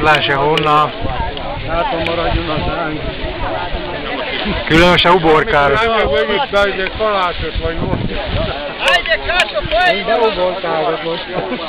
se honnan. Hát, maradjon a ránk. Különösen uborkára. Megyik be, egy kalácsot vagy most. De uborkára most.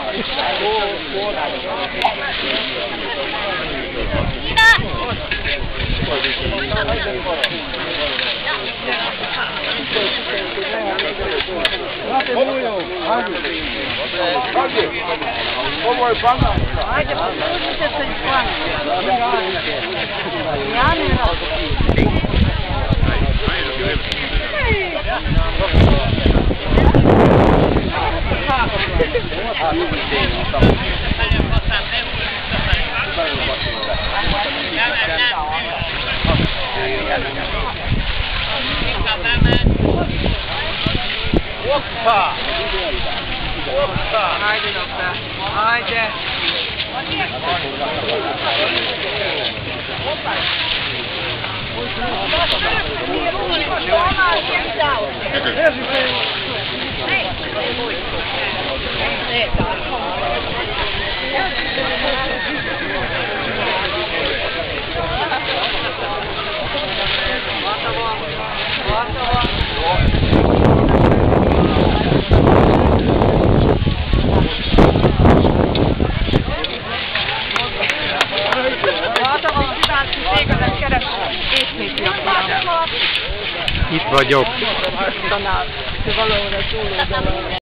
Hoppa! Hoppa! Haydi nokta. Haydi. Itt vagyok.